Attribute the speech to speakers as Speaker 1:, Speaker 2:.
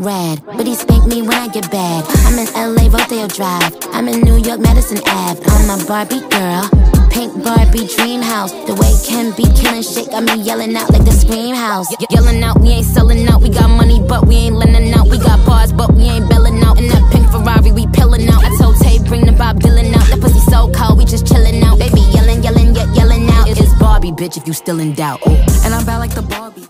Speaker 1: rad, but he spank me when I get bad. I'm in LA, Rodeo Drive. I'm in New York, Madison Ave. I'm a Barbie girl, pink Barbie dream house. The way Ken be killing shit got me yelling out like the Scream House. Yelling out, we ain't selling out. We got money, but we ain't lending out. We got bars, but we ain't belling out. In that pink Ferrari, we pillin' out. I told Tay, bring the Bob Dylan out. That pussy so cold, we just chillin' out. Baby yelling, yelling, yet yelling out. It's Barbie, bitch, if you still in doubt. And I'm bad like the Barbie.